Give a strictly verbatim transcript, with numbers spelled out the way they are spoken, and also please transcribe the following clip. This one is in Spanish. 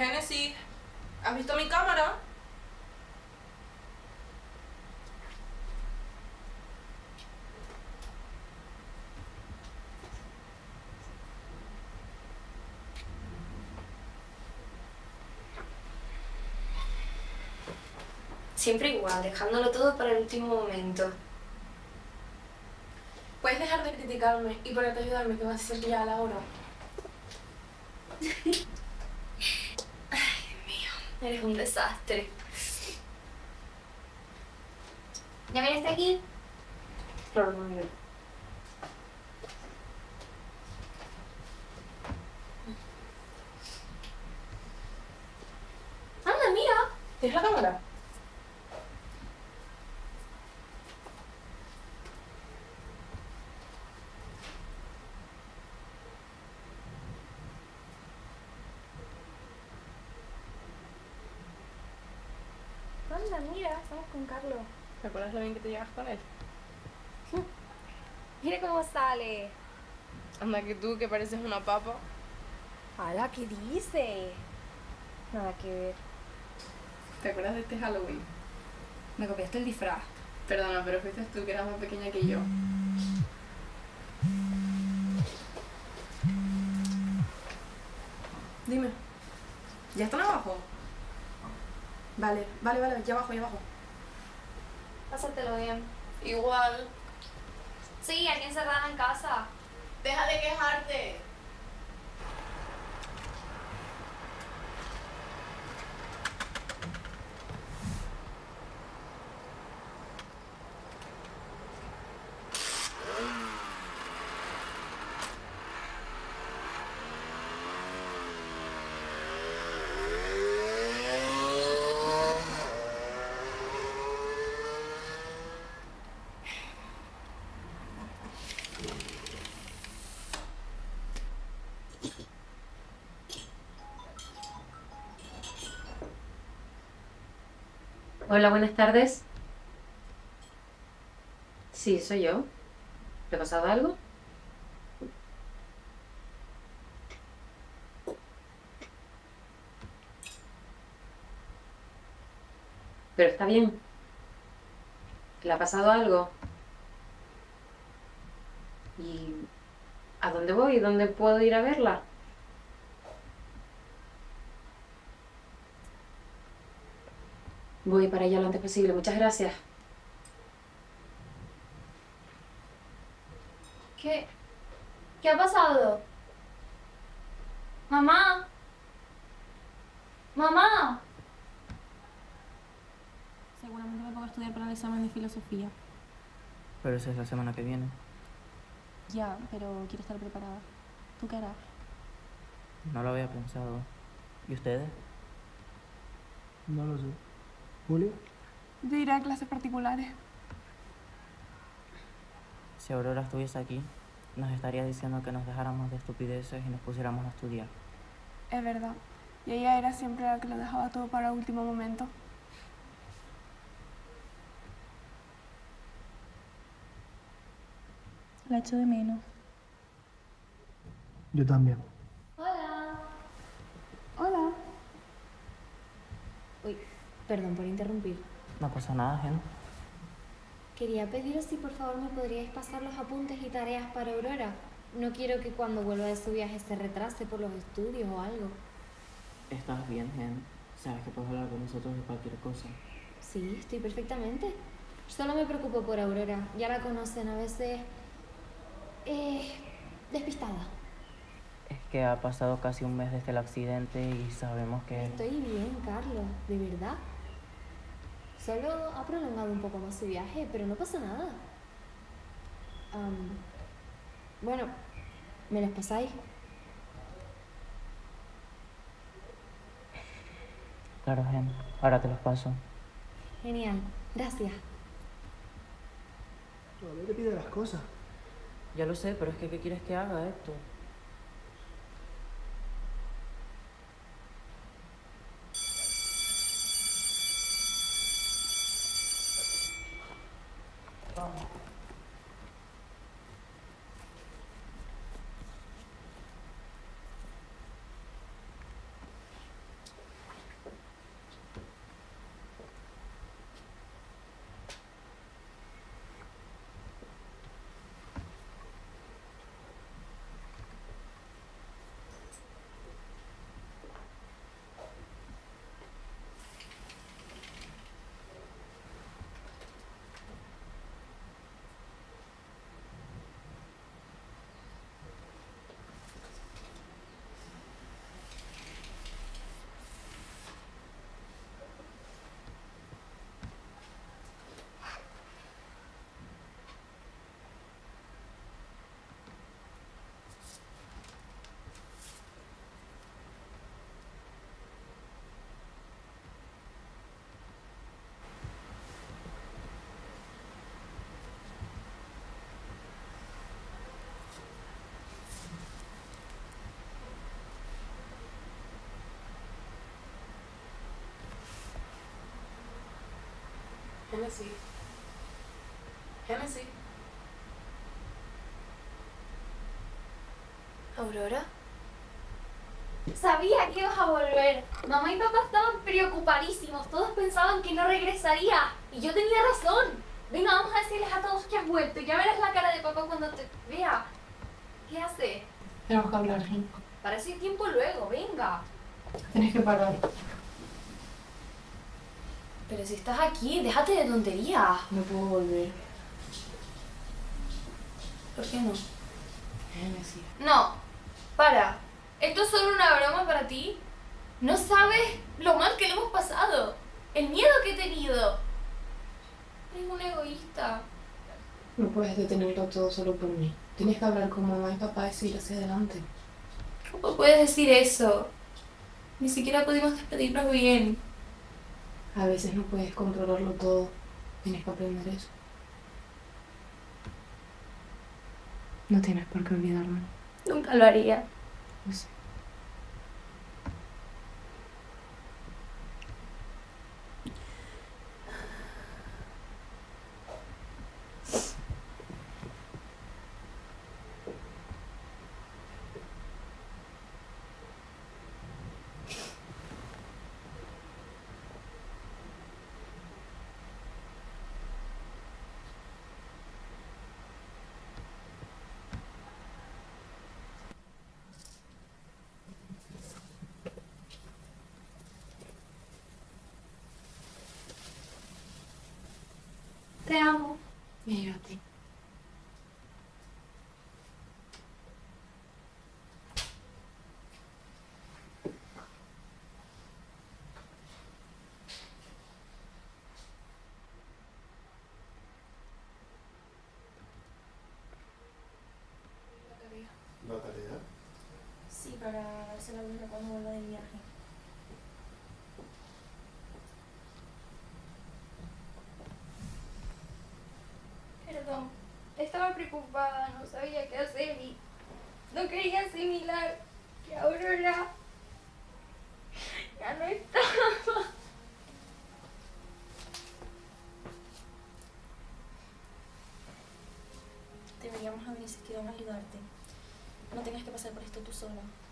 Génesis, ¿has visto mi cámara? Siempre igual, dejándolo todo para el último momento. Puedes dejar de criticarme y ponerte a ayudarme, que va a ser ya la hora. Ay, Dios mío, eres un desastre. ¿Ya viniste aquí? Claro, muy bien. Anda, mira. ¿Tienes la cámara? Anda, mira, estamos con Carlos. ¿Te acuerdas lo bien que te llevas con él? Mira cómo sale. Anda que tú, que pareces una papa. ¡Hala! ¿Qué dice? Nada que ver. ¿Te acuerdas de este Halloween? Me copiaste el disfraz. Perdona, pero fuiste tú que eras más pequeña que yo. Dime, ¿ya están abajo? Vale, vale, vale, ya abajo, ya abajo. Pásatelo bien. Igual. Sí, aquí encerrada en casa. Deja de quejarte. Hola, buenas tardes. Sí, soy yo. ¿Te ha pasado algo? Pero está bien. ¿Le ha pasado algo? ¿Y a dónde voy? ¿Dónde puedo ir a verla? Voy para allá lo antes posible. Muchas gracias. ¿Qué? ¿Qué ha pasado? ¡Mamá! ¡Mamá! Seguramente me pongo a estudiar para el examen de filosofía. Pero esa es la semana que viene. Ya, pero quiero estar preparada. ¿Tú qué harás? No lo había pensado. ¿Y ustedes? No lo sé. ¿Julio? Yo iré a clases particulares. Si Aurora estuviese aquí, nos estaría diciendo que nos dejáramos de estupideces y nos pusiéramos a estudiar. Es verdad. Y ella era siempre la que lo dejaba todo para último momento. La echo de menos. Yo también. Hola. Hola. Uy, perdón por interrumpir. No pasa nada, Gen. Quería pediros si por favor me podríais pasar los apuntes y tareas para Aurora. No quiero que cuando vuelva de su viaje se retrase por los estudios o algo. ¿Estás bien, Gen? Sabes que puedes hablar con nosotros de cualquier cosa. Sí, estoy perfectamente. Solo me preocupo por Aurora. Ya la conocen, a veces... Eh... despistada. Es que ha pasado casi un mes desde el accidente y sabemos que... Estoy bien, Carlos, de verdad. Solo ha prolongado un poco más su viaje, pero no pasa nada. Um, bueno, ¿me las pasáis? Claro, Gen. Ahora te los paso. Genial, gracias. Todavía te pide las cosas. Ya lo sé, pero es que ¿qué quieres que haga esto? Génesis. Génesis. ¿Aurora? Sabía que ibas a volver. Mamá y papá estaban preocupadísimos. Todos pensaban que no regresaría. Y yo tenía razón. Venga, vamos a decirles a todos que has vuelto. Ya verás la cara de papá cuando te vea. ¿Qué hace? Tenemos que hablar. Para ese tiempo luego, venga. Tienes que parar. Pero si estás aquí, déjate de tonterías. No puedo volver. ¿Por qué no? Génesis. No, para. ¿Esto es solo una broma para ti? No sabes lo mal que le hemos pasado. El miedo que he tenido. Eres un egoísta. No puedes detenerlo todo solo por mí. Tienes que hablar con mamá y papá y seguir hacia adelante. ¿Cómo puedes decir eso? Ni siquiera pudimos despedirnos bien. A veces no puedes controlarlo todo. Tienes que aprender eso. No tienes por qué olvidarme. Nunca lo haría. Lo sé. Te amo. Y yo a ti. ¿La tarea? Sí, para hacer la vuelta cuando vuelva de viaje. Perdón, estaba preocupada, no sabía qué hacer y no quería asimilar que Aurora ya no estaba. Deberíamos haber insistido en ayudarte. No tengas que pasar por esto tú sola.